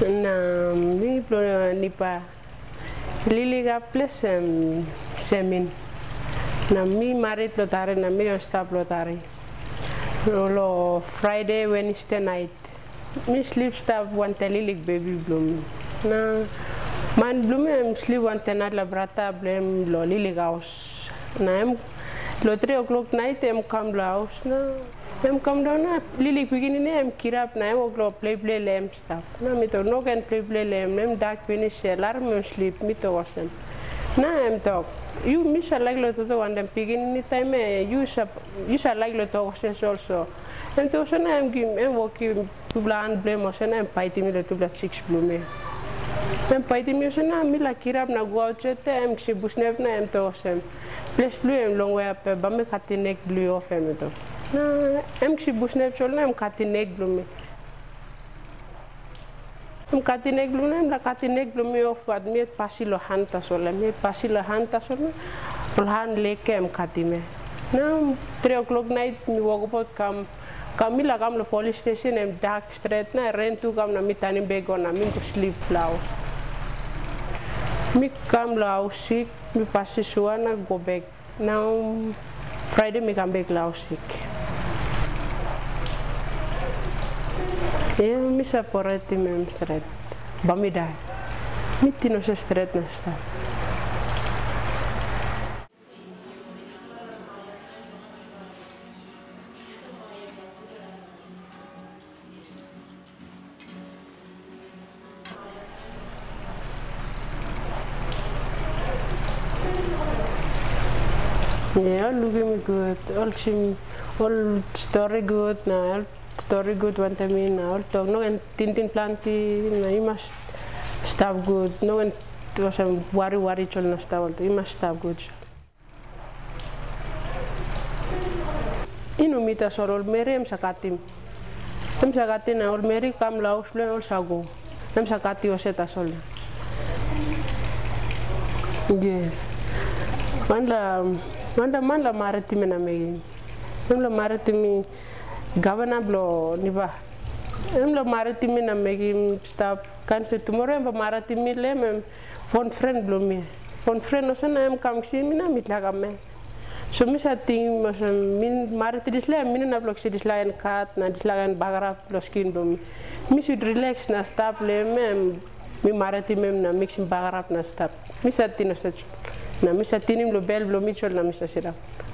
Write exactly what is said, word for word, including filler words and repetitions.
Na mi plo nipa liliga plus um, semin. Na mi marit lo Tari na mi stop lo Tari. Lo Friday Wednesday night. Mi sleep stop one lilig baby bloom. Na man bloom em sleep one night la brata blem lo lilig house. Na em lo three o'clock night em come lo house na. Em come down na lilig begini ne em kirap na em oglo play play lem stop. Na mi to no can play play lem em dark finish alarm em sleep mi to wasem. Na em talk. You miss a like lo to one dem begini time you shall you shall like lo to wasem also. Em to so na em gim em working to plan blame was na em paiti mi lo to black six blume. Em paiti mi so na mi la kirap na go out chete em si busnef na em to wasem. Place blue em long way up ba me katinek blue of em to. Na em si busnef chol na em katinek blue. Em katinek blue na em la katinek blue of bad me pasi lo hanta sol me pasi lo hanta sol na han leke em katime. Na three o'clock night mi woke up kam kami la kam lo police station em dark street na rent tu kam na mi tani bego na mi to sleep house. Mi kam lo sick mi pasi suana go back. Now Friday mi kam back lo sick. Ya mi saporati mem street. Bamida. Mi tino se street na sta. Yeah, looking good. All sim, all story good. Na all story good. One time in all talk. No and tintin planti. Na you must stop good. No and was a worry worry chol na stop. You must stop good. Inu mita sorol meri em sakatim. Em sakatin na all meri kam laos le all sago. Em sakati oseta sol. Yeah. Manda manda manda maritime na megi. Em la maritime governor blo niba. Em la maritime na megi stop cancel tomorrow em maritime le em phone friend blo mi. Phone friend no sana em kam si mi na mitla kam. So mi sa ting mas min maritime le min na blok si dislayan kat na dislayan bagara blo skin blo mi. Mi should relax na stop le em mi maritime na mixing bagara na stop. Mi sa tino sa na misa tinim lo bel lo michol na misa sira